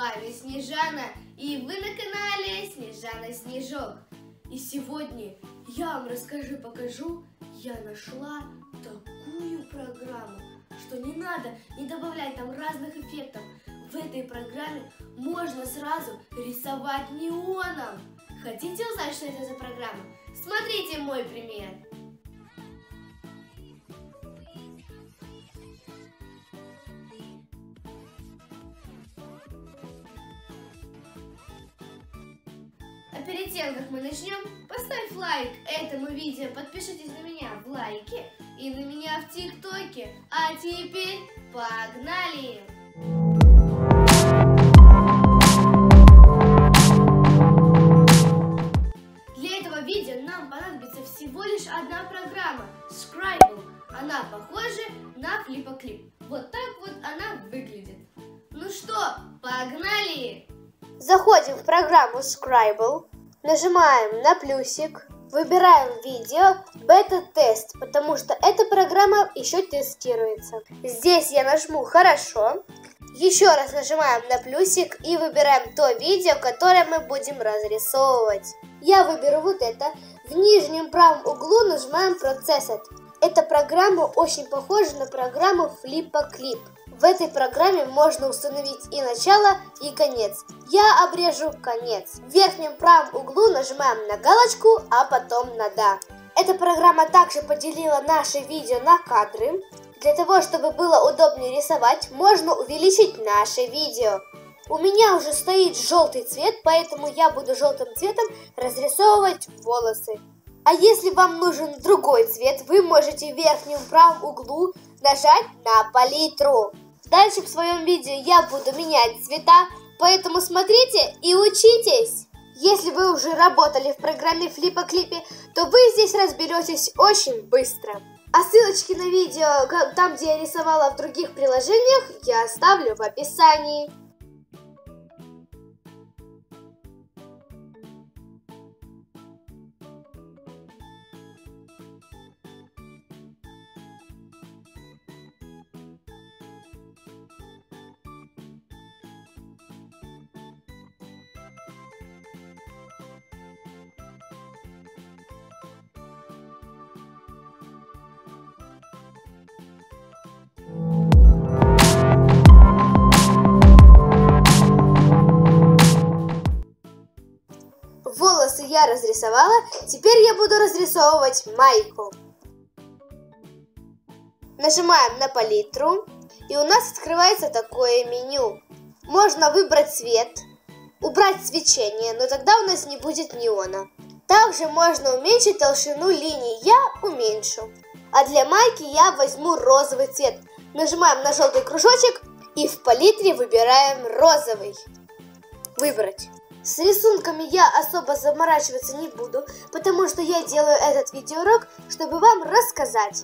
вами Снежана, и вы на канале Снежана Снежок. И сегодня я вам покажу, я нашла такую программу, что не надо не добавлять там разных эффектов. В этой программе можно сразу рисовать неоном. Хотите узнать, что это за программа? Смотрите мой пример. А перед тем, как мы начнем, поставь лайк этому видео, подпишитесь на меня в лайке и на меня в ТикТоке. А теперь погнали! Для этого видео нам понадобится всего лишь одна программа – Scribble. Она похожа на Flippa-Clip. Вот так вот она выглядит. Ну что, погнали! Заходим в программу Scribble, нажимаем на плюсик, выбираем видео бета-тест, потому что эта программа еще тестируется. Здесь я нажму «Хорошо». Еще раз нажимаем на плюсик и выбираем то видео, которое мы будем разрисовывать. Я выберу вот это. В нижнем правом углу нажимаем Processed. Эта программа очень похожа на программу Flippa-Clip. В этой программе можно установить и начало, и конец. Я обрежу конец. В верхнем правом углу нажимаем на галочку, а потом на «Да». Эта программа также поделила наше видео на кадры. Для того, чтобы было удобнее рисовать, можно увеличить наше видео. У меня уже стоит желтый цвет, поэтому я буду желтым цветом разрисовывать волосы. А если вам нужен другой цвет, вы можете в верхнем правом углу нажать на палитру. Дальше в своем видео я буду менять цвета, поэтому смотрите и учитесь. Если вы уже работали в программе Flippa-Clip, то вы здесь разберетесь очень быстро. А ссылочки на видео, там где я рисовала в других приложениях, я оставлю в описании. Волосы я разрисовала, теперь я буду разрисовывать майку. Нажимаем на палитру, и у нас открывается такое меню. Можно выбрать цвет, убрать свечение, но тогда у нас не будет неона. Также можно уменьшить толщину линий, я уменьшу. А для майки я возьму розовый цвет. Нажимаем на желтый кружочек и в палитре выбираем розовый. Выбрать. С рисунками я особо заморачиваться не буду, потому что я делаю этот видеоурок, чтобы вам рассказать.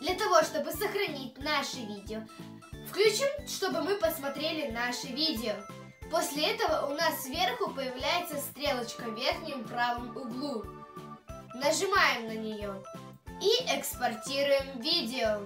Для того, чтобы сохранить наши видео, включим, чтобы мы посмотрели наши видео. После этого у нас сверху появляется стрелочка в верхнем правом углу. Нажимаем на нее и экспортируем видео.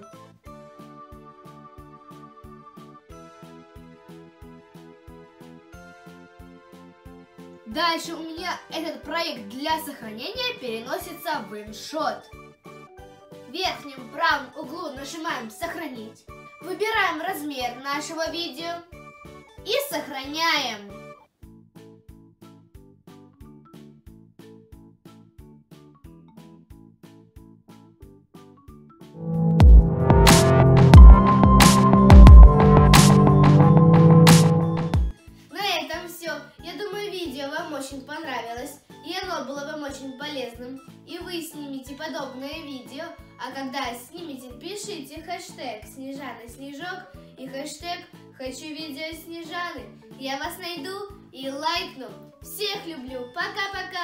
Дальше у меня этот проект для сохранения переносится в InShot. В верхнем правом углу нажимаем «Сохранить». Выбираем размер нашего видео и сохраняем. Вам очень понравилось, и оно было вам очень полезным, и вы снимете подобное видео, а когда снимете, пишите хэштег Снежана Снежок и хэштег Хочу видео Снежаны. Я вас найду и лайкну. Всех люблю. Пока-пока.